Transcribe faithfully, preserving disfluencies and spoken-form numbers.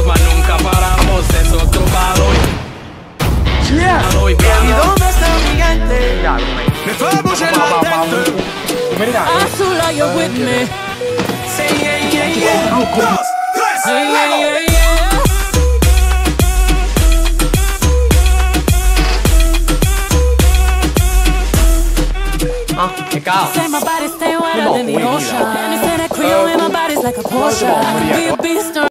lejos, mas nunca paramos, es otro palo. Yeah. ¿Y dónde está el gigante? Me fue a bouger la tête. Azul, are you with me? Say yeah, yeah, yeah. Dos, tres, Yeah, yeah, luego. yeah, yeah. Say my body stay wetter than the ocean. And they say that Creole in my body's like a Porsche. I can be a beast or